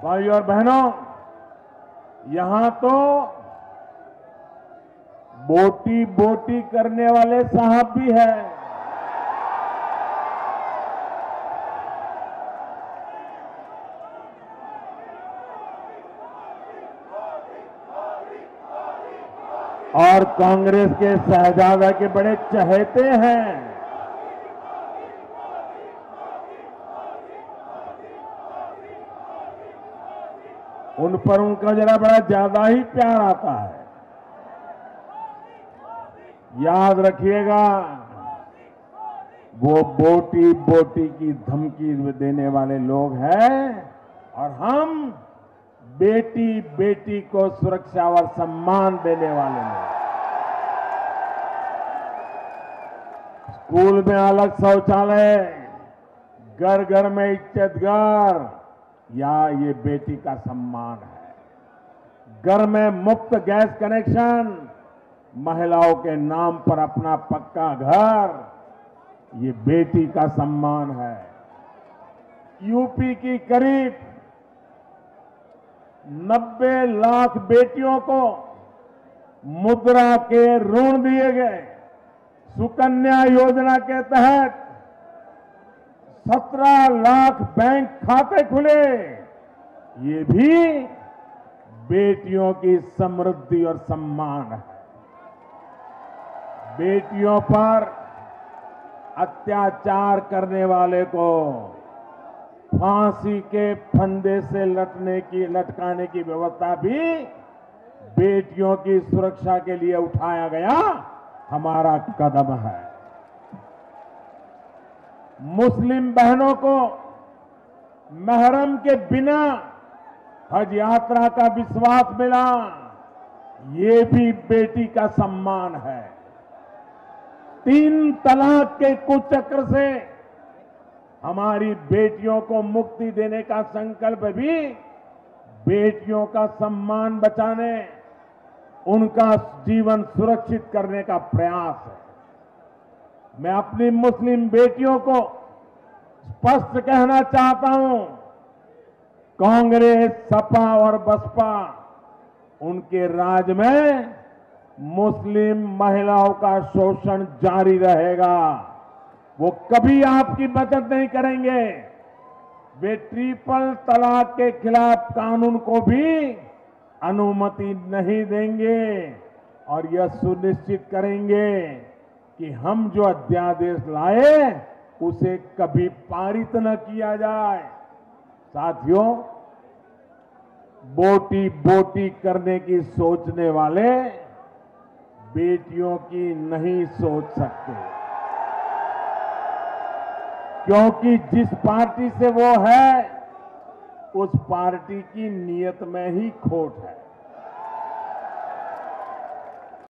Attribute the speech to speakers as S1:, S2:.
S1: भाइयों और बहनों, यहां तो बोटी बोटी करने वाले साहब भी हैं। और कांग्रेस के शहजादा के बड़े चहेते हैं। उन पर उनका जरा बड़ा ज्यादा ही प्यार आता है। याद रखिएगा, वो बोटी बोटी की धमकी देने वाले लोग हैं और हम बेटी बेटी को सुरक्षा और सम्मान देने वाले लोग। स्कूल में अलग शौचालय, घर घर में इज्जतघर, या ये बेटी का सम्मान है। घर में मुफ्त गैस कनेक्शन, महिलाओं के नाम पर अपना पक्का घर, ये बेटी का सम्मान है। यूपी की करीब 90 लाख बेटियों को मुद्रा के ऋण दिए गए। सुकन्या योजना के तहत 17 लाख बैंक खाते खुले। ये भी बेटियों की समृद्धि और सम्मान है। बेटियों पर अत्याचार करने वाले को फांसी के फंदे से लटकाने की व्यवस्था भी बेटियों की सुरक्षा के लिए उठाया गया हमारा कदम है। मुस्लिम बहनों को महरम के बिना हज यात्रा का विश्वास मिला, ये भी बेटी का सम्मान है। 3 तलाक के कुचक्र से हमारी बेटियों को मुक्ति देने का संकल्प भी बेटियों का सम्मान बचाने, उनका जीवन सुरक्षित करने का प्रयास है। मैं अपनी मुस्लिम बेटियों को स्पष्ट कहना चाहता हूं, कांग्रेस, सपा और बसपा, उनके राज में मुस्लिम महिलाओं का शोषण जारी रहेगा। वो कभी आपकी मदद नहीं करेंगे। वे ट्रिपल तलाक के खिलाफ कानून को भी अनुमति नहीं देंगे और यह सुनिश्चित करेंगे कि हम जो अध्यादेश लाए उसे कभी पारित न किया जाए। साथियों, बोटी बोटी करने की सोचने वाले बेटियों की नहीं सोच सकते, क्योंकि जिस पार्टी से वो है उस पार्टी की नीयत में ही खोट है।